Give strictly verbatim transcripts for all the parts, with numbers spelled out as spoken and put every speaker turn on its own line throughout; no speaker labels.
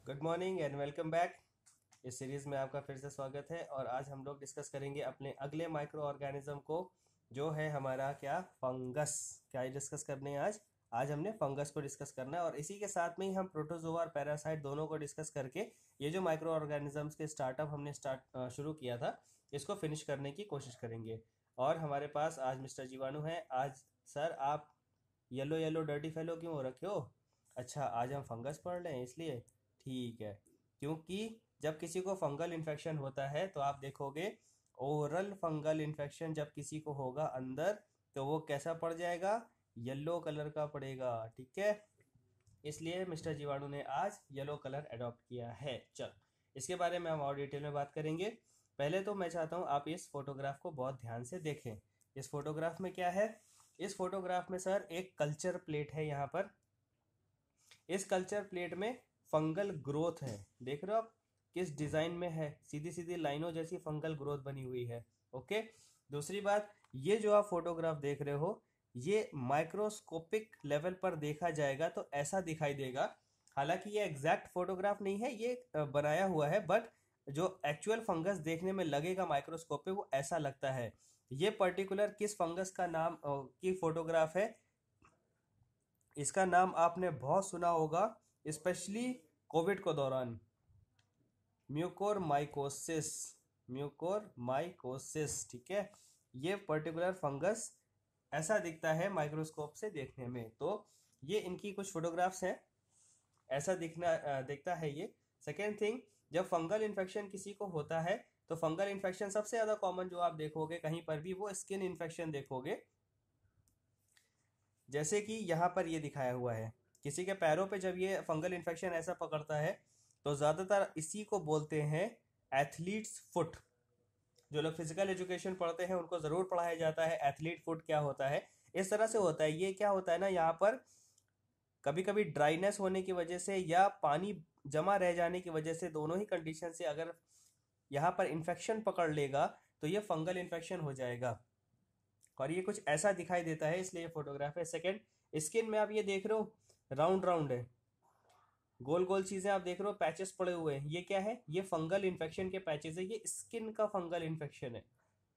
Good morning and welcome back. इस series में आपका फिर से स्वागत है और आज हम लोग डिस्कस करेंगे अपने अगले माइक्रो ऑर्गेनिज्म को, जो है हमारा क्या फंगस। क्या डिस्कस करने हैं आज आज हमने फंगस को डिस्कस करना है और इसी के साथ में ही हम प्रोटोजोआ और पैरासाइट दोनों को डिस्कस करके ये जो माइक्रो ऑर्गेनिजम्स के स्टार्टअप हमने स्टार्ट शुरू किया था इसको फिनिश करने की कोशिश करेंगे। और हमारे पास आज मिस्टर जीवाणु हैं। आज सर आप येलो येलो डर्टी फेलो क्यों हो रखे हो? अच्छा, आज हम फंगस पढ़ रहे हैं इसलिए ठीक है। क्योंकि जब किसी को फंगल इन्फेक्शन होता है तो आप देखोगे ओरल फंगल इन्फेक्शन जब किसी को होगा अंदर तो वो कैसा पड़ जाएगा, येलो कलर का पड़ेगा। ठीक है, इसलिए मिस्टर जीवाणु ने आज येलो कलर अडॉप्ट किया है। चल, इसके बारे में हम और डिटेल में बात करेंगे। पहले तो मैं चाहता हूँ आप इस फोटोग्राफ को बहुत ध्यान से देखें। इस फोटोग्राफ में क्या है? इस फोटोग्राफ में सर एक कल्चर प्लेट है। यहाँ पर इस कल्चर प्लेट में फंगल ग्रोथ है। देख रहे हो आप किस डिजाइन में है? सीधी सीधी लाइनों जैसी फंगल ग्रोथ बनी हुई है। ओके, दूसरी बात, ये जो आप फोटोग्राफ देख रहे हो ये माइक्रोस्कोपिक लेवल पर देखा जाएगा तो ऐसा दिखाई देगा। हालांकि ये एग्जैक्ट फोटोग्राफ नहीं है, ये बनाया हुआ है, बट जो एक्चुअल फंगस देखने में लगेगा माइक्रोस्कोप पे वो ऐसा लगता है। ये पर्टिकुलर किस फंगस का नाम की फोटोग्राफ है? इसका नाम आपने बहुत सुना होगा, स्पेशली कोविड के दौरान, म्यूकोरमाइकोसिस। म्यूकोरमाइकोसिस, ठीक है। ये पर्टिकुलर फंगस ऐसा दिखता है माइक्रोस्कोप से देखने में। तो ये इनकी कुछ फोटोग्राफ्स हैं, ऐसा दिखना दिखता है ये। सेकेंड थिंग, जब फंगल इन्फेक्शन किसी को होता है तो फंगल इन्फेक्शन सबसे ज़्यादा कॉमन जो आप देखोगे कहीं पर भी वो स्किन इन्फेक्शन देखोगे। जैसे कि यहाँ पर ये दिखाया हुआ है, किसी के पैरों पे जब ये फंगल इन्फेक्शन ऐसा पकड़ता है तो ज़्यादातर इसी को बोलते हैं एथलीट्स फुट। जो लोग फिजिकल एजुकेशन पढ़ते हैं उनको ज़रूर पढ़ाया जाता है एथलीट फुट क्या होता है। इस तरह से होता है। ये क्या होता है ना, यहाँ पर कभी कभी ड्राइनेस होने की वजह से या पानी जमा रह जाने की वजह से, दोनों ही कंडीशन से अगर यहाँ पर इन्फेक्शन पकड़ लेगा तो ये फंगल इन्फेक्शन हो जाएगा और ये कुछ ऐसा दिखाई देता है, इसलिए फोटोग्राफ है। सेकेंड, स्किन में आप ये देख रहे हो राउंड राउंड है, गोल गोल चीजें आप देख रहे हो, पैचेस पड़े हुए हैं। ये क्या है? ये फंगल इन्फेक्शन के पैचेस है, ये स्किन का फंगल इन्फेक्शन है।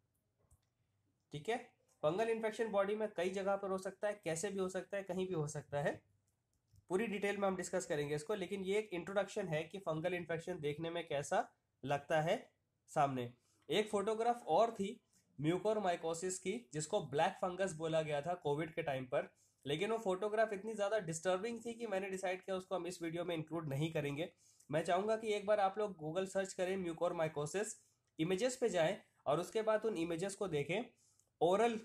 ठीक है, फंगल इन्फेक्शन बॉडी में कई जगह पर हो सकता है, कैसे भी हो सकता है, कहीं भी हो सकता है। पूरी डिटेल में हम डिस्कस करेंगे इसको, लेकिन ये एक इंट्रोडक्शन है कि फंगल इन्फेक्शन देखने में कैसा लगता है सामने। एक फोटोग्राफ और थी म्यूकोरमाइकोसिस की, जिसको ब्लैक फंगस बोला गया था कोविड के टाइम पर, लेकिन वो फोटोग्राफ इतनी ज़्यादा डिस्टर्बिंग थी कि मैंने डिसाइड किया उसको हम इस वीडियो में इंक्लूड नहीं करेंगे। मैं चाहूँगा कि एक बार आप लोग गूगल सर्च करें म्यूकोरमाइकोसिस, इमेजेस पे जाएं और उसके बाद उन इमेजेस को देखें। ओरल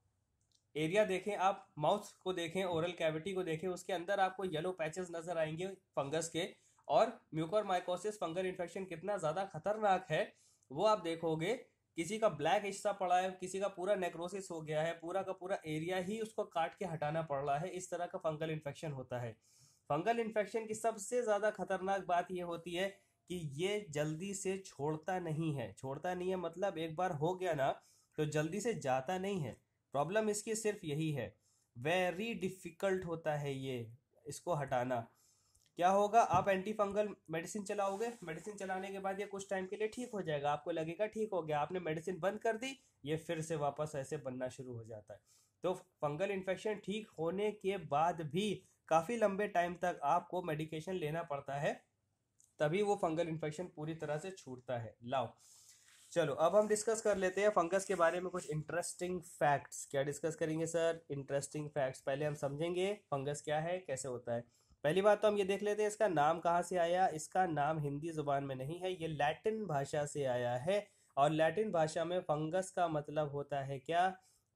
एरिया देखें, आप माउथ को देखें, ओरल कैविटी को देखें, उसके अंदर आपको येलो पैचेस नजर आएंगे फंगस के। और म्यूकोरमाइकोसिस फंगल इन्फेक्शन कितना ज़्यादा खतरनाक है वो आप देखोगे। किसी का ब्लैक हिस्सा पड़ा है, किसी का पूरा नेक्रोसिस हो गया है, पूरा का पूरा एरिया ही उसको काट के हटाना पड़ रहा है। इस तरह का फंगल इन्फेक्शन होता है। फंगल इन्फेक्शन की सबसे ज़्यादा खतरनाक बात यह होती है कि ये जल्दी से छोड़ता नहीं है। छोड़ता नहीं है मतलब एक बार हो गया ना तो जल्दी से जाता नहीं है। प्रॉब्लम इसकी सिर्फ यही है, वेरी डिफिकल्ट होता है ये इसको हटाना। क्या होगा, आप एंटी फंगल मेडिसिन चलाओगे, मेडिसिन चलाने के बाद ये कुछ टाइम के लिए ठीक हो जाएगा, आपको लगेगा ठीक हो गया, आपने मेडिसिन बंद कर दी, ये फिर से वापस ऐसे बनना शुरू हो जाता है। तो फंगल इन्फेक्शन ठीक होने के बाद भी काफ़ी लंबे टाइम तक आपको मेडिकेशन लेना पड़ता है, तभी वो फंगल इन्फेक्शन पूरी तरह से छूटता है। लाओ चलो अब हम डिस्कस कर लेते हैं फंगस के बारे में कुछ इंटरेस्टिंग फैक्ट्स। क्या डिस्कस करेंगे सर? Interesting facts. पहले हम समझेंगे फंगस क्या है, कैसे होता है। पहली बात तो हम ये देख लेते हैं इसका नाम कहाँ से आया। इसका नाम हिंदी जुबान में नहीं है, ये लैटिन भाषा से आया है। और लैटिन भाषा में फंगस का मतलब होता है क्या?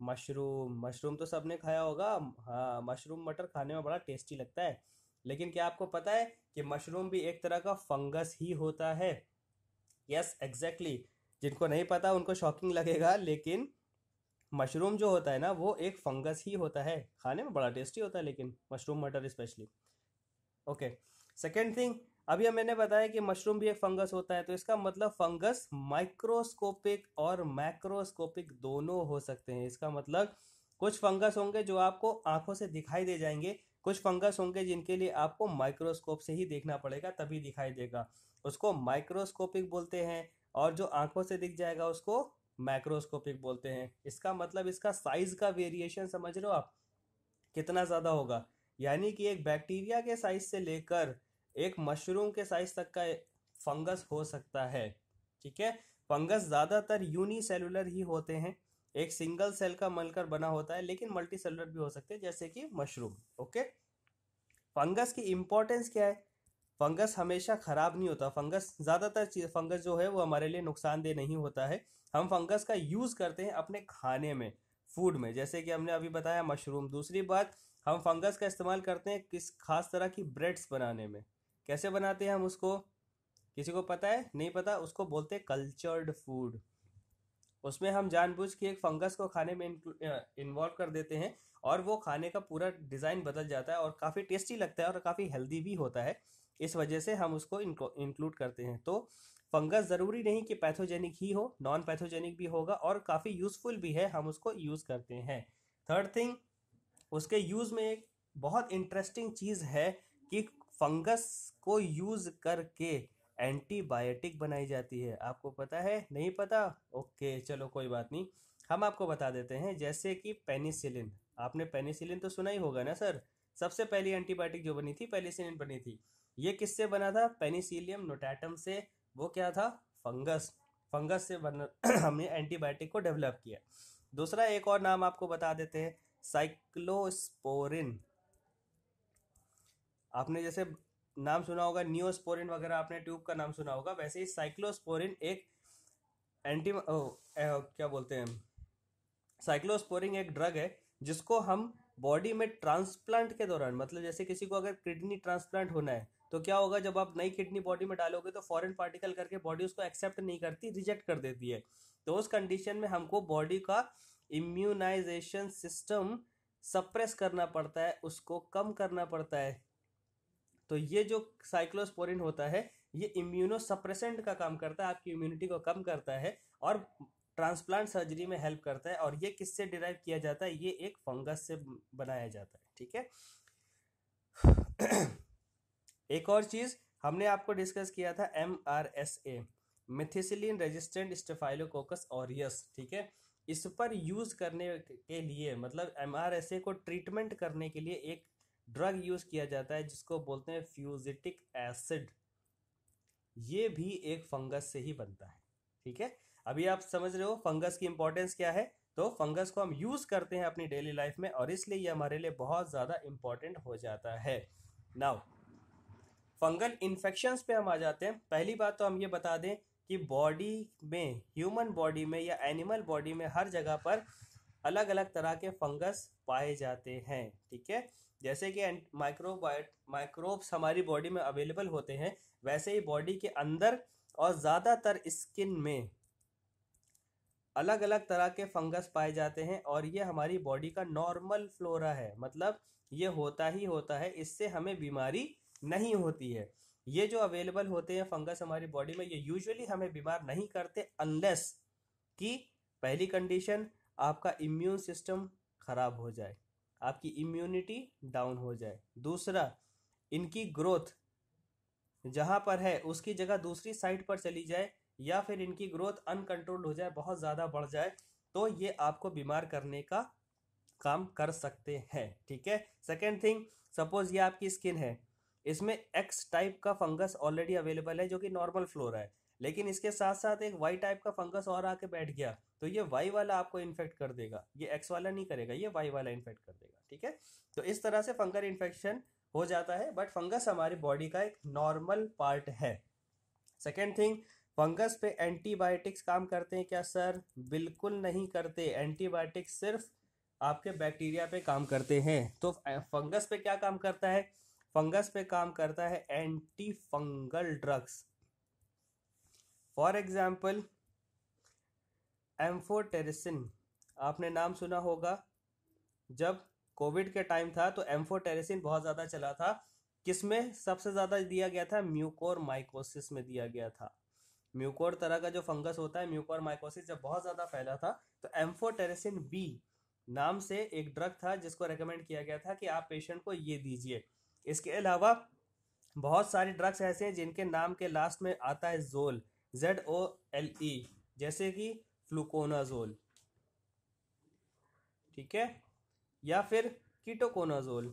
मशरूम। मशरूम तो सबने खाया होगा। हाँ, मशरूम मटर खाने में बड़ा टेस्टी लगता है। लेकिन क्या आपको पता है कि मशरूम भी एक तरह का फंगस ही होता है? Yes, exactly. जिनको नहीं पता उनको शॉकिंग लगेगा, लेकिन मशरूम जो होता है ना वो एक फंगस ही होता है। खाने में बड़ा टेस्टी होता है लेकिन मशरूम मटर स्पेशली। ओके, सेकेंड थिंग, अभी हम मैंने बताया कि मशरूम भी एक फंगस होता है, तो इसका मतलब फंगस माइक्रोस्कोपिक और मैक्रोस्कोपिक दोनों हो सकते हैं। इसका मतलब कुछ फंगस होंगे जो आपको आंखों से दिखाई दे जाएंगे, कुछ फंगस होंगे जिनके लिए आपको माइक्रोस्कोप से ही देखना पड़ेगा, तभी दिखाई देगा, उसको माइक्रोस्कोपिक बोलते हैं। और जो आंखों से दिख जाएगा उसको मैक्रोस्कोपिक बोलते हैं। इसका मतलब इसका साइज का वेरिएशन समझ रहे हो आप कितना ज़्यादा होगा। यानी कि एक बैक्टीरिया के साइज से लेकर एक मशरूम के साइज तक का फंगस हो सकता है। ठीक है, फंगस ज़्यादातर यूनिसेलुलर ही होते हैं, एक सिंगल सेल का मिलकर बना होता है, लेकिन मल्टी सेलुलर भी हो सकते हैं जैसे कि मशरूम। ओके, फंगस की इंपॉर्टेंस क्या है? फंगस हमेशा खराब नहीं होता। फंगस ज़्यादातर चीज फंगस जो है वो हमारे लिए नुकसानदेह नहीं होता है। हम फंगस का यूज़ करते हैं अपने खाने में, फूड में, जैसे कि हमने अभी बताया मशरूम। दूसरी बात, हम फंगस का इस्तेमाल करते हैं किस खास तरह की ब्रेड्स बनाने में। कैसे बनाते हैं हम उसको, किसी को पता है? नहीं पता, उसको बोलते हैं कल्चर्ड फूड। उसमें हम जानबूझ के एक फंगस को खाने में इन्वॉल्व कर देते हैं और वो खाने का पूरा डिज़ाइन बदल जाता है और काफ़ी टेस्टी लगता है और काफ़ी हेल्दी भी होता है। इस वजह से हम उसको इंक्लूड करते हैं। तो फंगस ज़रूरी नहीं कि पैथोजेनिक ही हो, नॉन पैथोजेनिक भी होगा और काफ़ी यूज़फुल भी है, हम उसको यूज़ करते हैं। थर्ड थिंग, उसके यूज़ में एक बहुत इंटरेस्टिंग चीज़ है कि फंगस को यूज़ करके एंटीबायोटिक बनाई जाती है। आपको पता है? नहीं पता? ओके, चलो कोई बात नहीं, हम आपको बता देते हैं। जैसे कि पेनिसिलिन, आपने पेनिसिलिन तो सुना ही होगा ना सर। सबसे पहली एंटीबायोटिक जो बनी थी पेनिसिलिन बनी थी। ये किससे बना था? पेनिसिलियम नोटाटम से। वो क्या था? फंगस। फंगस से बन हमने एंटीबायोटिक को डेवलप किया। दूसरा एक और नाम आपको बता देते हैं, साइक्लोस्पोरिन। आपने जैसे नाम सुना होगा नियोस्पोरिन वगैरह, आपने ट्यूब का नाम सुना होगा, वैसे ही साइक्लोस्पोरिन एक एंटी ओ, ए, क्या बोलते हैं, साइक्लोस्पोरिन एक ड्रग है जिसको हम बॉडी में ट्रांसप्लांट के दौरान, मतलब जैसे किसी को अगर किडनी ट्रांसप्लांट होना है तो क्या होगा, जब आप नई किडनी बॉडी में डालोगे तो फॉरेन पार्टिकल करके बॉडी उसको एक्सेप्ट नहीं करती, रिजेक्ट कर देती है। तो उस कंडीशन में हमको बॉडी का इम्यूनाइजेशन सिस्टम सप्रेस करना पड़ता है, उसको कम करना पड़ता है। तो ये जो साइक्लोस्पोरिन होता है ये इम्यूनो सप्रेसेंट का काम करता है, आपकी इम्यूनिटी को कम करता है और ट्रांसप्लांट सर्जरी में हेल्प करता है। और ये किससे डिराइव किया जाता है? ये एक फंगस से बनाया जाता है। ठीक है। एक और चीज़ हमने आपको डिस्कस किया था, M R S A, methicillin resistant staphylococcus aureus. ठीक है, इस पर यूज़ करने के लिए, मतलब एम आर एस ए को ट्रीटमेंट करने के लिए एक ड्रग यूज़ किया जाता है जिसको बोलते हैं फ्यूजिटिक एसिड। ये भी एक फंगस से ही बनता है। ठीक है, अभी आप समझ रहे हो फंगस की इंपॉर्टेंस क्या है। तो फंगस को हम यूज़ करते हैं अपनी डेली लाइफ में और इसलिए ये हमारे लिए बहुत ज़्यादा इंपॉर्टेंट हो जाता है। नाउ फंगल इन्फेक्शंस पे हम आ जाते हैं। पहली बात तो हम ये बता दें कि बॉडी में, ह्यूमन बॉडी में या एनिमल बॉडी में हर जगह पर अलग अलग तरह के फंगस पाए जाते हैं। ठीक है, जैसे कि माइक्रोबायोट माइक्रोब्स हमारी बॉडी में अवेलेबल होते हैं, वैसे ही बॉडी के अंदर और ज़्यादातर स्किन में अलग अलग तरह के फंगस पाए जाते हैं और ये हमारी बॉडी का नॉर्मल फ्लोरा है, मतलब ये होता ही होता है, इससे हमें बीमारी नहीं होती है। ये जो अवेलेबल होते हैं फंगस हमारी बॉडी में, ये यूजुअली हमें बीमार नहीं करते अनलेस कि पहली कंडीशन, आपका इम्यून सिस्टम खराब हो जाए, आपकी इम्यूनिटी डाउन हो जाए। दूसरा, इनकी ग्रोथ जहाँ पर है उसकी जगह दूसरी साइड पर चली जाए, या फिर इनकी ग्रोथ अनकंट्रोल्ड हो जाए, बहुत ज़्यादा बढ़ जाए, तो ये आपको बीमार करने का काम कर सकते हैं। ठीक है। सेकेंड थिंग, सपोज ये आपकी स्किन है, इसमें एक्स टाइप का फंगस ऑलरेडी अवेलेबल है जो कि नॉर्मल फ्लोरा है, लेकिन इसके साथ साथ एक वाई टाइप का फंगस और आके बैठ गया, तो ये वाई वाला आपको इन्फेक्ट कर देगा, ये एक्स वाला नहीं करेगा, ये वाई वाला इन्फेक्ट कर देगा। ठीक है, तो इस तरह से फंगल इन्फेक्शन हो जाता है, बट फंगस हमारी बॉडी का एक नॉर्मल पार्ट है। सेकेंड थिंग, फंगस पे एंटीबायोटिक्स काम करते हैं क्या सर? बिल्कुल नहीं करते। एंटीबायोटिक्स सिर्फ आपके बैक्टीरिया पे काम करते हैं। तो फंगस पे क्या काम करता है? फंगस पे काम करता है anti fungal drugs. For example amphotericin, आपने नाम सुना होगा। जब कोविड के टाइम था तो एम्फोटेरिसिन बहुत ज़्यादा चला था। किसमें सबसे ज़्यादा दिया गया था? म्यूकोर माइकोसिस में दिया गया था। म्यूकोर तरह का जो फंगस होता है, म्यूकोर माइकोसिस जब बहुत ज़्यादा फैला था तो एम्फोटेरिसिन बी नाम से एक ड्रग था जिसको रेकमेंड किया गया था कि आप पेशेंट को ये दीजिए। इसके अलावा बहुत सारी ड्रग्स ऐसे हैं जिनके नाम के लास्ट में आता है जोल, जेड ओ एल ई, जैसे कि फ्लूकोनाजोल, ठीक है, या फिर कीटोकोनाजोल।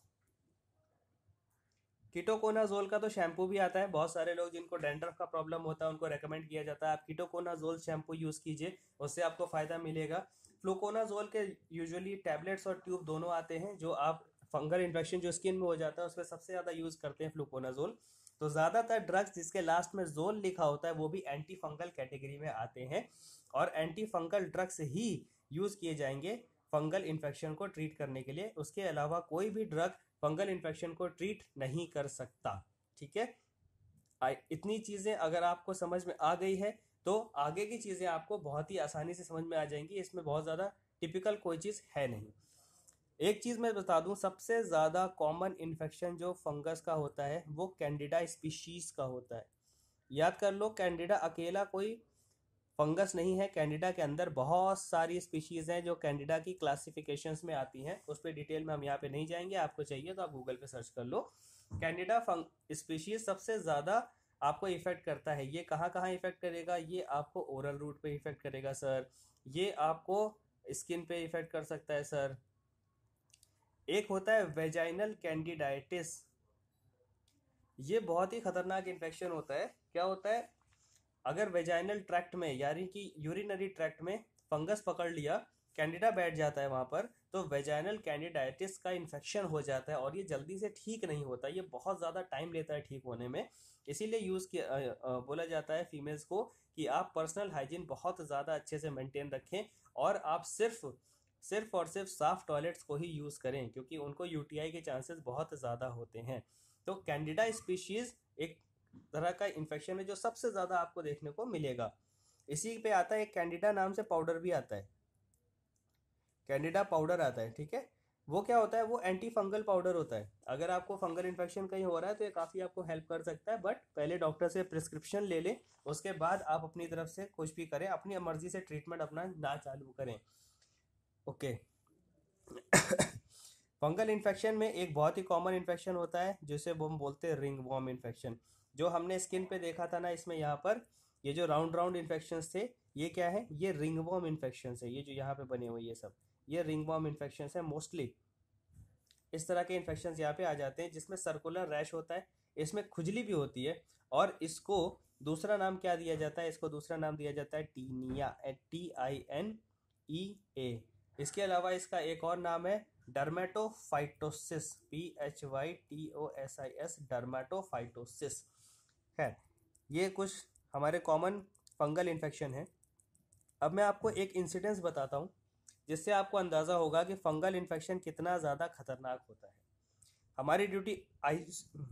कीटोकोनाजोल का तो शैम्पू भी आता है। बहुत सारे लोग जिनको डैंड्रफ का प्रॉब्लम होता है उनको रेकमेंड किया जाता है आप कीटोकोनाजोल शैम्पू यूज़ कीजिए, उससे आपको फ़ायदा मिलेगा। फ्लूकोनाजोल के यूजुअली टैबलेट्स और ट्यूब दोनों आते हैं, जो आप फंगल इन्फेक्शन जो स्किन में हो जाता है उसमें सबसे ज़्यादा यूज़ करते हैं फ्लूकोनाजोल। तो ज़्यादातर ड्रग्स जिसके लास्ट में जोल लिखा होता है वो भी एंटी फंगल कैटेगरी में आते हैं, और एंटी फंगल ड्रग्स ही यूज़ किए जाएंगे फंगल इन्फेक्शन को ट्रीट करने के लिए। उसके अलावा कोई भी ड्रग फंगल इन्फेक्शन को ट्रीट नहीं कर सकता, ठीक है। आ- इतनी चीज़ें अगर आपको समझ में आ गई है तो आगे की चीज़ें आपको बहुत ही आसानी से समझ में आ जाएंगी। इसमें बहुत ज़्यादा टिपिकल कोई चीज़ है नहीं। एक चीज़ मैं बता दूं, सबसे ज़्यादा कॉमन इन्फेक्शन जो फंगस का होता है वो कैंडिडा स्पीशीज़ का होता है। याद कर लो, कैंडिडा अकेला कोई फंगस नहीं है, कैंडिडा के अंदर बहुत सारी स्पीशीज़ हैं जो कैंडिडा की क्लासिफिकेशंस में आती हैं। उस पर डिटेल में हम यहाँ पे नहीं जाएंगे, आपको चाहिए तो आप गूगल पे सर्च कर लो। कैंडिडा फंग स्पीशीज़ सबसे ज़्यादा आपको इफेक्ट करता है। ये कहाँ कहाँ इफेक्ट करेगा? ये आपको ओरल रूट पे इफेक्ट करेगा सर, ये आपको स्किन पे इफेक्ट कर सकता है सर। एक होता है वेजाइनल कैंडिडाइटिस, ये बहुत ही खतरनाक इन्फेक्शन होता है। क्या होता है, अगर वेजाइनल ट्रैक्ट में यानी कि यूरिनरी ट्रैक्ट में फंगस पकड़ लिया, कैंडिडा बैठ जाता है वहाँ पर, तो वेजाइनल कैंडिडाइटिस का इन्फेक्शन हो जाता है और ये जल्दी से ठीक नहीं होता, ये बहुत ज़्यादा टाइम लेता है ठीक होने में। इसीलिए यूज़ किया अ, अ, बोला जाता है फीमेल्स को कि आप पर्सनल हाइजीन बहुत ज़्यादा अच्छे से मेंटेन रखें और आप सिर्फ सिर्फ और सिर्फ साफ टॉयलेट्स को ही यूज़ करें, क्योंकि उनको यूटीआई के चांसेस बहुत ज़्यादा होते हैं। तो कैंडिडा स्पीशीज़ एक तरह का इन्फेक्शन है जो सबसे ज़्यादा आपको देखने को मिलेगा। इसी पे आता है एक कैंडिडा नाम से पाउडर भी आता है, कैंडिडा पाउडर आता है, ठीक है। वो क्या होता है, वो एंटी फंगल पाउडर होता है। अगर आपको फंगल इन्फेक्शन कहीं हो रहा है तो ये काफ़ी आपको हेल्प कर सकता है, बट पहले डॉक्टर से प्रिस्क्रिप्शन ले लें, उसके बाद आप अपनी तरफ से कुछ भी करें, अपनी मर्जी से ट्रीटमेंट अपना ना चालू करें, ओके। फंगल इन्फेक्शन में एक बहुत ही कॉमन इन्फेक्शन होता है जिसे वो हम बोलते हैं रिंग वॉर्म इन्फेक्शन। जो हमने स्किन पे देखा था ना, इसमें यहाँ पर ये जो राउंड राउंड इन्फेक्शंस थे, ये क्या है, ये रिंग वॉर्म इन्फेक्शन है। ये जो यहाँ पे बने हुए ये सब, ये रिंग वॉर्म इन्फेक्शन है। मोस्टली इस तरह के इन्फेक्शन यहाँ पे आ जाते हैं जिसमें सर्कुलर रैश होता है, इसमें खुजली भी होती है, और इसको दूसरा नाम क्या दिया जाता है, इसको दूसरा नाम दिया जाता है tinea, T I N E A. इसके अलावा इसका एक और नाम है dermatophytosis, P H Y T O S I S, dermatophytosis है। ये कुछ हमारे कॉमन फंगल इन्फेक्शन है। अब मैं आपको एक इंसिडेंस बताता हूँ जिससे आपको अंदाज़ा होगा कि फंगल इन्फेक्शन कितना ज़्यादा खतरनाक होता है। हमारी ड्यूटी आई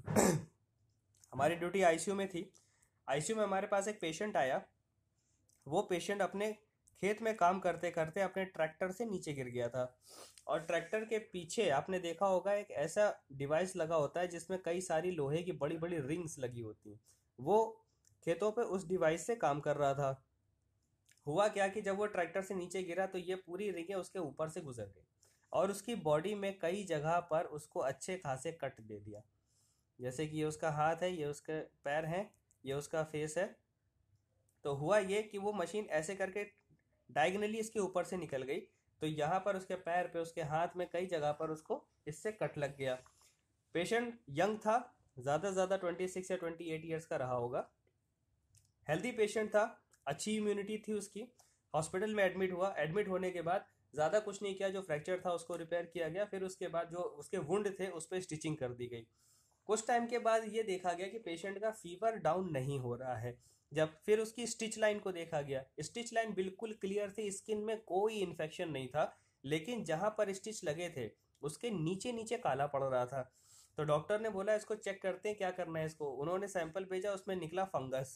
हमारी ड्यूटी आईसीयू में थी। आईसीयू में हमारे पास एक पेशेंट आया। वो पेशेंट अपने खेत में काम करते करते अपने ट्रैक्टर से नीचे गिर गया था, और ट्रैक्टर के पीछे आपने देखा होगा एक ऐसा डिवाइस लगा होता है जिसमें कई सारी लोहे की बड़ी बड़ी रिंग्स लगी होती हैं। वो खेतों पे उस डिवाइस से काम कर रहा था। हुआ क्या कि जब वो ट्रैक्टर से नीचे गिरा तो ये पूरी रिंगें उसके ऊपर से गुजर गई, और उसकी बॉडी में कई जगह पर उसको अच्छे खासे कट दे दिया। जैसे कि ये उसका हाथ है, ये उसके पैर हैं, ये उसका फेस है। तो हुआ ये कि वो मशीन ऐसे करके डायगनली इसके ऊपर से निकल गई, तो यहाँ पर उसके पैर पे, उसके हाथ में कई जगह पर उसको इससे कट लग गया। पेशेंट यंग था, ज़्यादा से ज़्यादा ट्वेंटी सिक्स या ट्वेंटी एट ईयर्स का रहा होगा। हेल्दी पेशेंट था, अच्छी इम्यूनिटी थी उसकी। हॉस्पिटल में एडमिट हुआ। एडमिट होने के बाद ज़्यादा कुछ नहीं किया, जो फ्रैक्चर था उसको रिपेयर किया गया, फिर उसके बाद जो उसके वुंड थे उस पर स्टिचिंग कर दी गई। कुछ टाइम के बाद ये देखा गया कि पेशेंट का फीवर डाउन नहीं हो रहा है। जब फिर उसकी स्टिच लाइन को देखा गया, स्टिच लाइन बिल्कुल क्लियर थी, स्किन में कोई इन्फेक्शन नहीं था, लेकिन जहाँ पर स्टिच लगे थे उसके नीचे नीचे काला पड़ रहा था। तो डॉक्टर ने बोला इसको चेक करते हैं क्या करना है इसको। उन्होंने सैंपल भेजा, उसमें निकला फंगस।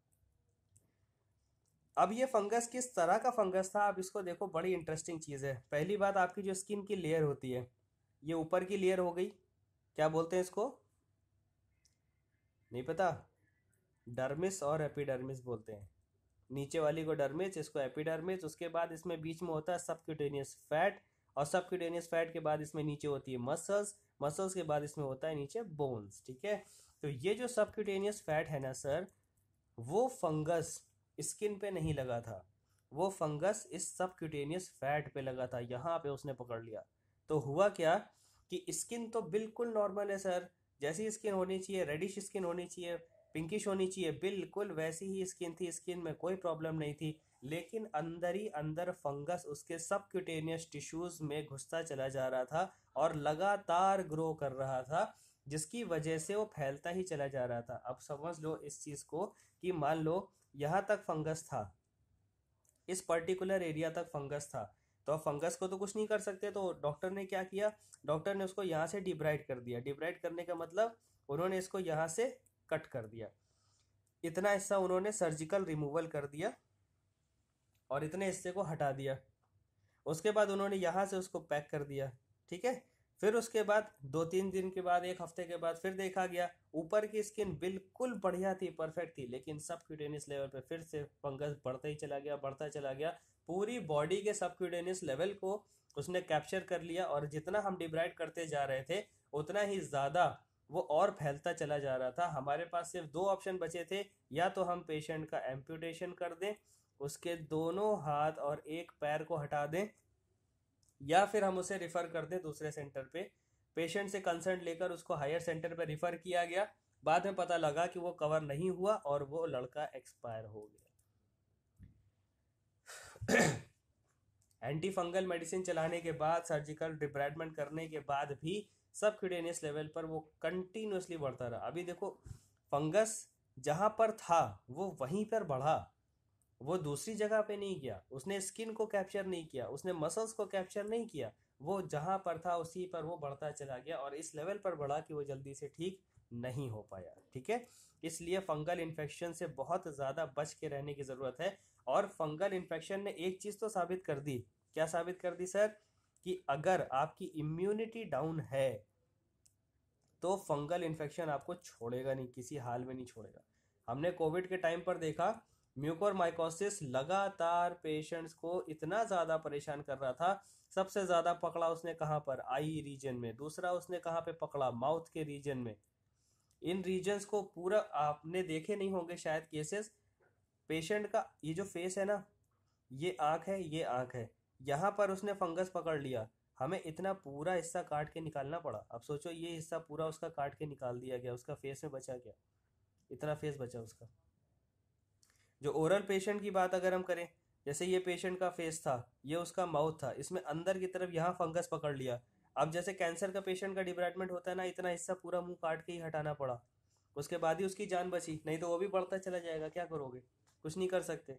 अब ये फंगस किस तरह का फंगस था, आप इसको देखो, बड़ी इंटरेस्टिंग चीज़ है। पहली बात, आपकी जो स्किन की लेयर होती है, ये ऊपर की लेयर हो गई, क्या बोलते हैं इसको, नहीं पता, डर्मिस और एपिडर्मिस बोलते हैं। नीचे वाली को डर्मिस, इसको एपिडर्मिस, उसके बाद इसमें बीच में होता है सबक्यूटेनियस फैट, और सबक्यूटेनियस फैट के बाद इसमें नीचे होती है मसल्स, मसल्स के बाद इसमें होता है नीचे बोन्स। ठीक है, तो ये जो सबक्यूटेनियस फैट है ना सर, वो फंगस स्किन पे नहीं लगा था, वो फंगस इस सबक्यूटेनियस फैट पे लगा था, यहाँ पे उसने पकड़ लिया। तो हुआ क्या कि स्किन तो बिल्कुल नॉर्मल है सर, जैसी स्किन होनी चाहिए, रेडिश स्किन होनी चाहिए, पिंकिश होनी चाहिए, बिल्कुल वैसी ही स्किन थी, स्किन में कोई प्रॉब्लम नहीं थी, लेकिन अंदर ही अंदर फंगस उसके सबक्यूटेनियस टिश्यूज में घुसता चला जा रहा था और लगातार ग्रो कर रहा था, जिसकी वजह से वो फैलता ही चला जा रहा था। अब समझ लो इस चीज को कि मान लो यहाँ तक फंगस था, इस पर्टिकुलर एरिया तक फंगस था, तो अब फंगस को तो कुछ नहीं कर सकते, तो डॉक्टर ने क्या किया, डॉक्टर ने उसको यहाँ से डिब्राइड कर दिया। डिब्राइड करने का मतलब उन्होंने इसको यहाँ से कट कर दिया, इतना हिस्सा उन्होंने सर्जिकल रिमूवल कर दिया और इतने हिस्से को हटा दिया। उसके बाद उन्होंने यहाँ से उसको पैक कर दिया। ठीक है, फिर उसके बाद दो तीन दिन के बाद, एक हफ्ते के बाद फिर देखा गया ऊपर की स्किन बिल्कुल बढ़िया थी, परफेक्ट थी, लेकिन सबक्यूटेनियस लेवल पे फिर से फंगस बढ़ता ही चला गया, बढ़ता चला गया, पूरी बॉडी के सबक्यूटेनियस लेवल को उसने कैप्चर कर लिया, और जितना हम डिब्राइड करते जा रहे थे उतना ही ज़्यादा वो और फैलता चला जा रहा था। हमारे पास सिर्फ दो ऑप्शन बचे थे, या तो हम पेशेंट का एम्पुटेशन कर दें, उसके दोनों हाथ और एक पैर को हटा दें, या फिर हम उसे रिफ़र कर दें दूसरे सेंटर पे। पेशेंट से कंसर्न लेकर उसको हायर सेंटर पे रिफ़र किया गया, बाद में पता लगा कि वो कवर नहीं हुआ और वो लड़का एक्सपायर हो गया। एंटी फंगल मेडिसिन चलाने के बाद, सर्जिकल डिब्राइडमेंट करने के बाद भी सबक्यूटेनियस लेवल पर वो कंटिन्यूसली बढ़ता रहा। अभी देखो, फंगस जहाँ पर था वो वहीं पर बढ़ा, वो दूसरी जगह पे नहीं गया, उसने स्किन को कैप्चर नहीं किया, उसने मसल्स को कैप्चर नहीं किया, वो जहाँ पर था उसी पर वो बढ़ता चला गया, और इस लेवल पर बढ़ा कि वो जल्दी से ठीक नहीं हो पाया। ठीक है, इसलिए फंगल इन्फेक्शन से बहुत ज़्यादा बच के रहने की ज़रूरत है। और फंगल इन्फेक्शन ने एक चीज़ तो साबित कर दी, क्या साबित कर दी सर, कि अगर आपकी इम्यूनिटी डाउन है तो फंगल इन्फेक्शन आपको छोड़ेगा नहीं, किसी हाल में नहीं छोड़ेगा। हमने कोविड के टाइम पर देखा, म्यूकोरमाइकोसिस लगातार पेशेंट्स को इतना ज़्यादा परेशान कर रहा था। सबसे ज़्यादा पकड़ा उसने कहाँ पर, आई रीजन में, दूसरा उसने कहाँ पे पकड़ा, माउथ के रीजन में। इन रीजन्स को पूरा आपने देखे नहीं होंगे शायद केसेस, पेशेंट का ये जो फेस है ना, ये आँख है, ये आँख है, यहाँ पर उसने फंगस पकड़ लिया, हमें इतना पूरा हिस्सा काट के निकालना पड़ा। अब सोचो ये हिस्सा पूरा उसका काट के निकाल दिया गया, उसका फेस में बचा क्या, इतना फेस बचा उसका। जो ओरल पेशेंट की बात अगर हम करें, जैसे ये पेशेंट का फेस था, ये उसका माउथ था, इसमें अंदर की तरफ यहाँ फंगस पकड़ लिया। अब जैसे कैंसर का पेशेंट का डिब्राइडमेंट होता है ना, इतना हिस्सा पूरा मुंह काट के ही हटाना पड़ा, उसके बाद ही उसकी जान बची, नहीं तो वो भी बढ़ता चला जाएगा, क्या करोगे, कुछ नहीं कर सकते।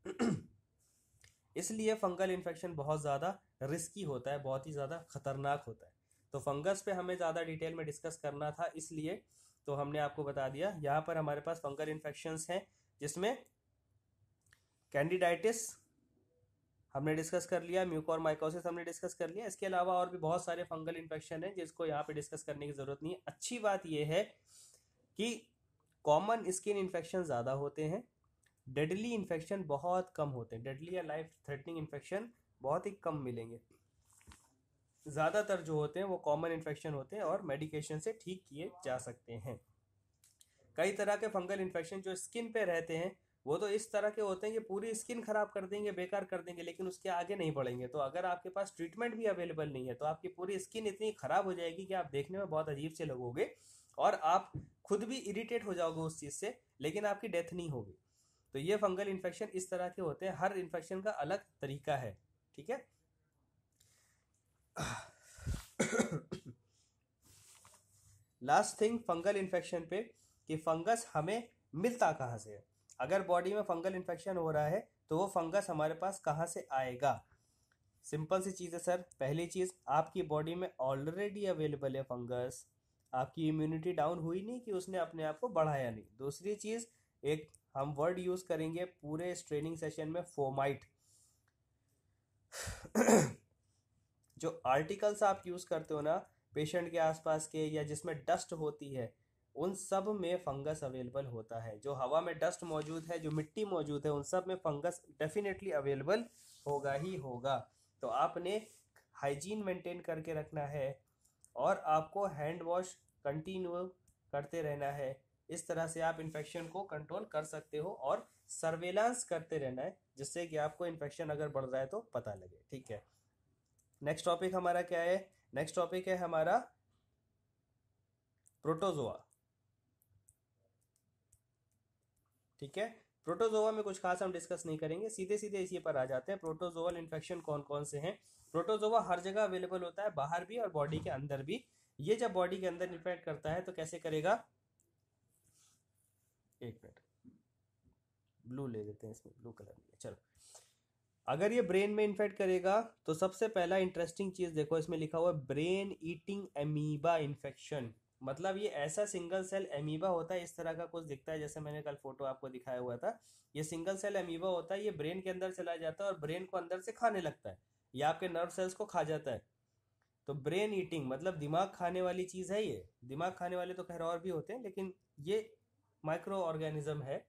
इसलिए फंगल इन्फेक्शन बहुत ज़्यादा रिस्की होता है, बहुत ही ज़्यादा खतरनाक होता है। तो फंगस पे हमें ज़्यादा डिटेल में डिस्कस करना था, इसलिए तो हमने आपको बता दिया। यहाँ पर हमारे पास फंगल इन्फेक्शंस हैं, जिसमें कैंडिडाइटिस हमने डिस्कस कर लिया, म्यूकोरमाइकोसिस हमने डिस्कस कर लिया, इसके अलावा और भी बहुत सारे फंगल इन्फेक्शन हैं जिसको यहाँ पे डिस्कस करने की ज़रूरत नहीं है। अच्छी बात यह है कि कॉमन स्किन इन्फेक्शन ज़्यादा होते हैं, डेडली इन्फेक्शन बहुत कम होते हैं, डेडली या लाइफ थ्रेटनिंग इन्फेक्शन बहुत ही कम मिलेंगे। ज़्यादातर जो होते हैं वो कॉमन इन्फेक्शन होते हैं और मेडिकेशन से ठीक किए जा सकते हैं। कई तरह के फंगल इन्फेक्शन जो स्किन पे रहते हैं वो तो इस तरह के होते हैं कि पूरी स्किन खराब कर देंगे, बेकार कर देंगे, लेकिन उसके आगे नहीं बढ़ेंगे। तो अगर आपके पास ट्रीटमेंट भी अवेलेबल नहीं है तो आपकी पूरी स्किन इतनी खराब हो जाएगी कि आप देखने में बहुत अजीब से लगोगे और आप खुद भी इरिटेट हो जाओगे उस चीज़ से, लेकिन आपकी डेथ नहीं होगी। तो ये फंगल इन्फेक्शन इस तरह के होते हैं, हर इन्फेक्शन का अलग तरीका है। ठीक है, लास्ट थिंग फंगल इन्फेक्शन पे, कि फंगस हमें मिलता कहाँ से है। अगर बॉडी में फंगल इन्फेक्शन हो रहा है तो वो फंगस हमारे पास कहाँ से आएगा। सिंपल सी चीज़ है सर। पहली चीज़, आपकी बॉडी में ऑलरेडी अवेलेबल है फंगस, आपकी इम्यूनिटी डाउन हुई नहीं कि उसने अपने आप को बढ़ाया नहीं। दूसरी चीज़, एक हम वर्ड यूज़ करेंगे पूरे इस ट्रेनिंग सेशन में, फोमाइट। जो आर्टिकल्स आप यूज़ करते हो ना पेशेंट के आसपास के, या जिसमें डस्ट होती है, उन सब में फंगस अवेलेबल होता है। जो हवा में डस्ट मौजूद है, जो मिट्टी मौजूद है, उन सब में फंगस डेफिनेटली अवेलेबल होगा ही होगा। तो आपने हाइजीन मेंटेन करके रखना है और आपको हैंड वॉश कंटिन्यू करते रहना है। इस तरह से आप इन्फेक्शन को कंट्रोल कर सकते हो और सर्वेलांस करते रहना है, जिससे कि आपको इन्फेक्शन अगर बढ़ रहा है तो पता लगे। ठीक है, नेक्स्ट टॉपिक हमारा क्या है? नेक्स्ट टॉपिक है हमारा प्रोटोजोआ। ठीक है, प्रोटोजोआ में कुछ खास हम डिस्कस नहीं करेंगे, सीधे सीधे इसी पर आ जाते हैं। प्रोटोजोअल इन्फेक्शन कौन कौन से हैं? प्रोटोजोआ हर जगह अवेलेबल होता है, बाहर भी और बॉडी के अंदर भी। ये जब बॉडी के अंदर इन्फेक्ट करता है तो कैसे करेगा? एक मिनट, ब्लू ले लेते हैं, इसमें ब्लू कलर नहीं है। चलो, अगर ये ब्रेन में इन्फेक्ट करेगा तो सबसे पहला इंटरेस्टिंग चीज देखो, इसमें लिखा हुआ है ब्रेन ईटिंग एमीबा इन्फेक्शन। मतलब ये ऐसा सिंगल सेल एमीबा होता है, इस तरह का कुछ दिखता है, जैसे मैंने कल फोटो आपको दिखाया हुआ था। ये सिंगल सेल एमीबा होता है, ये ब्रेन के अंदर चला जाता है और ब्रेन को अंदर से खाने लगता है, ये आपके नर्व सेल्स को खा जाता है। तो ब्रेन ईटिंग मतलब दिमाग खाने वाली चीज है ये। दिमाग खाने वाले तो खैर और भी होते हैं, लेकिन ये माइक्रो ऑर्गेनिज्म है।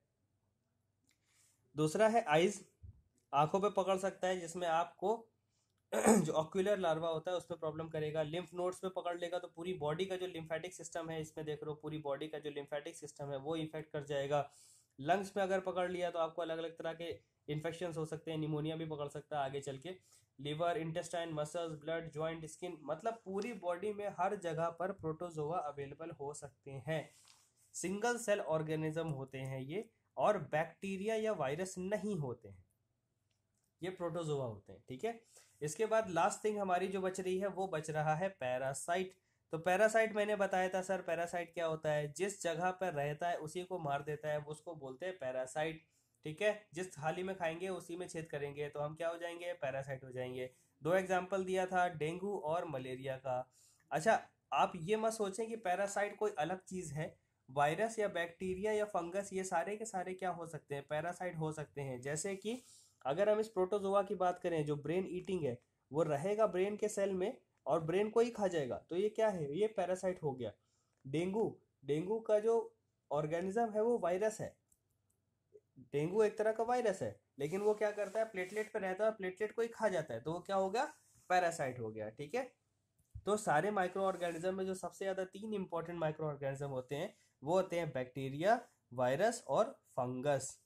दूसरा है आइज, आंखों पे पकड़ सकता है, जिसमें आपको जो ऑक्यूलर लार्वा होता है उसमें प्रॉब्लम करेगा। लिम्फ नोड्स पे पकड़ लेगा तो पूरी बॉडी का जो लिम्फेटिक सिस्टम है, इसमें देख रहे हो पूरी बॉडी का जो लिम्फेटिक सिस्टम है वो इन्फेक्ट कर जाएगा। लंग्स में अगर पकड़ लिया तो आपको अलग अलग तरह के इन्फेक्शन हो सकते हैं, निमोनिया भी पकड़ सकता है आगे चल के। Liver, intestine, muscles, blood, joint, skin, मतलब पूरी बॉडी में हर जगह पर प्रोटोजोआ अवेलेबल हो सकते हैं। सिंगल सेल ऑर्गेनिज्म होते हैं ये, और बैक्टीरिया या वायरस नहीं होते हैं, ये प्रोटोजोआ होते हैं। ठीक है, इसके बाद लास्ट थिंग हमारी जो बच रही है वो बच रहा है पैरासाइट। तो पैरासाइट मैंने बताया था सर, पैरासाइट क्या होता है? जिस जगह पर रहता है उसी को मार देता है, उसको बोलते हैं पैरासाइट। ठीक है, जिस थाली में खाएंगे उसी में छेद करेंगे तो हम क्या हो जाएंगे? पैरासाइट हो जाएंगे। दो एग्जाम्पल दिया था, डेंगू और मलेरिया का। अच्छा, आप ये मत सोचें कि पैरासाइट कोई अलग चीज है। वायरस या बैक्टीरिया या फंगस, ये सारे के सारे क्या हो सकते हैं? पैरासाइट हो सकते हैं। जैसे कि अगर हम इस प्रोटोजोआ की बात करें जो ब्रेन ईटिंग है, वो रहेगा ब्रेन के सेल में और ब्रेन को ही खा जाएगा, तो ये क्या है? ये पैरासाइट हो गया। डेंगू, डेंगू का जो ऑर्गेनिज्म है वो वायरस है। डेंगू एक तरह का वायरस है, लेकिन वो क्या करता है? प्लेटलेट पे रहता है और प्लेटलेट को ही खा जाता है, तो वो क्या हो गया? पैरासाइट हो गया। ठीक है, तो सारे माइक्रो ऑर्गेनिज्म में जो सबसे ज्यादा तीन इंपॉर्टेंट माइक्रो ऑर्गेनिज्म होते हैं वो होते हैं बैक्टीरिया, वायरस और फंगस।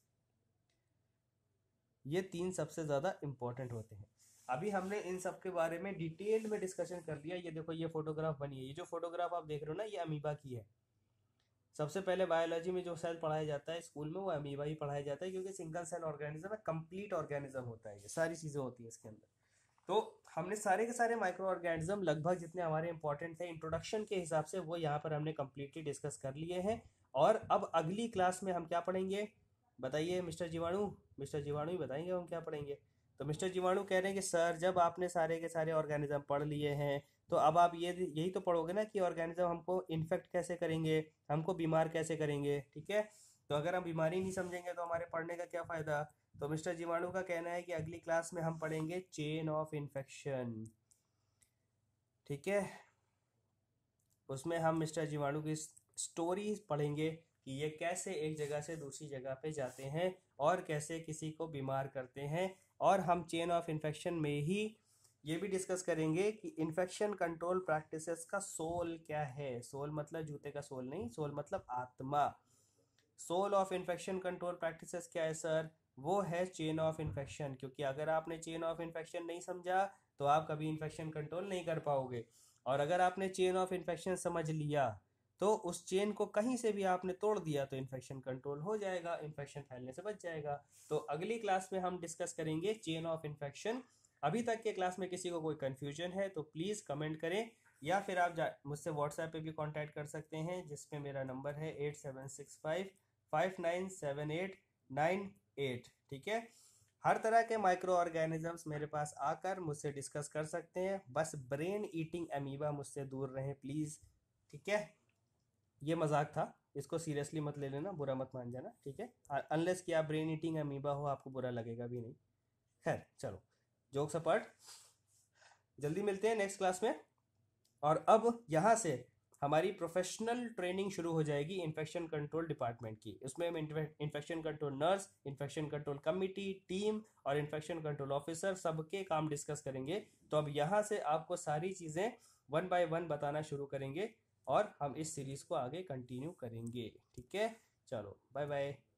ये तीन सबसे ज्यादा इंपॉर्टेंट होते हैं। अभी हमने इन सब के बारे में डिटेल में डिस्कशन कर लिया। ये देखो, ये फोटोग्राफ बनी है, ये जो फोटोग्राफ आप देख रहे हो ना, ये अमीबा की है। सबसे पहले बायोलॉजी में जो सेल पढ़ाया जाता है स्कूल में, वो अमीबा ही पढ़ाया जाता है, क्योंकि सिंगल सेल ऑर्गेनिज्म है, कंप्लीट ऑर्गेनिज्म होता है, ये सारी चीजें होती है इसके अंदर। तो हमने सारे के सारे माइक्रो ऑर्गेनिज्म लगभग जितने हमारे इंपॉर्टेंट थे इंट्रोडक्शन के हिसाब से, वो यहाँ पर हमने कंप्लीटली डिस्कस कर लिए हैं। और अब अगली क्लास में हम क्या पढ़ेंगे? बताइए मिस्टर जीवाणु, मिस्टर जीवाणु ही बताएंगे हम क्या पढ़ेंगे। तो मिस्टर जीवाणु कह रहे हैं कि सर, जब आपने सारे के सारे ऑर्गेनिज्म पढ़ लिए हैं तो अब आप ये यही तो पढ़ोगे ना कि ऑर्गेनिज्म हमको इन्फेक्ट कैसे करेंगे, हमको बीमार कैसे करेंगे। ठीक है, तो अगर हम बीमारी नहीं समझेंगे तो हमारे पढ़ने का क्या फ़ायदा? तो मिस्टर जीवाणु का कहना है कि अगली क्लास में हम पढ़ेंगे चेन ऑफ इन्फेक्शन। ठीक है, उसमें हम मिस्टर जीवाणु की स्टोरी पढ़ेंगे कि ये कैसे एक जगह से दूसरी जगह पे जाते हैं और कैसे किसी को बीमार करते हैं। और हम चेन ऑफ इन्फेक्शन में ही ये भी डिस्कस करेंगे कि इन्फेक्शन कंट्रोल प्रैक्टिसेस का सोल क्या है। सोल मतलब जूते का सोल नहीं, सोल मतलब आत्मा। Soul of infection control practices क्या है सर? वो है चेन ऑफ इन्फेक्शन। क्योंकि अगर आपने चेन ऑफ इन्फेक्शन नहीं समझा तो आप कभी इन्फेक्शन कंट्रोल नहीं कर पाओगे, और अगर आपने चेन ऑफ इन्फेक्शन समझ लिया तो उस चेन को कहीं से भी आपने तोड़ दिया तो इन्फेक्शन कंट्रोल हो जाएगा, इन्फेक्शन फैलने से बच जाएगा। तो अगली क्लास में हम डिस्कस करेंगे चेन ऑफ इन्फेक्शन। अभी तक के क्लास में किसी को कोई कन्फ्यूजन है तो प्लीज़ कमेंट करें, या फिर आप मुझसे व्हाट्सएप पे भी कांटेक्ट कर सकते हैं, जिसपे मेरा नंबर है eight seven six five five nine seven eight nine eight. ठीक है, हर तरह के माइक्रो ऑर्गेनिजम्स मेरे पास आकर मुझसे डिस्कस कर सकते हैं, बस ब्रेन ईटिंग अमीबा मुझसे दूर रहें प्लीज़। ठीक है, ये मजाक था, इसको सीरियसली मत ले लेना, बुरा मत मान जाना। ठीक है, अनलेस कि आप ब्रेन ईटिंग अमीबा हो, आपको बुरा लगेगा भी नहीं। खैर चलो, जोक्स अपार्ट, जल्दी मिलते हैं नेक्स्ट क्लास में। और अब यहाँ से हमारी प्रोफेशनल ट्रेनिंग शुरू हो जाएगी इन्फेक्शन कंट्रोल डिपार्टमेंट की। उसमें हम infection control nurse, infection control committee, team और इन्फेक्शन कंट्रोल ऑफिसर सबके काम डिस्कस करेंगे। तो अब यहाँ से आपको सारी चीज़ें वन बाय वन बताना शुरू करेंगे और हम इस सीरीज़ को आगे कंटिन्यू करेंगे। ठीक है, चलो बाय बाय।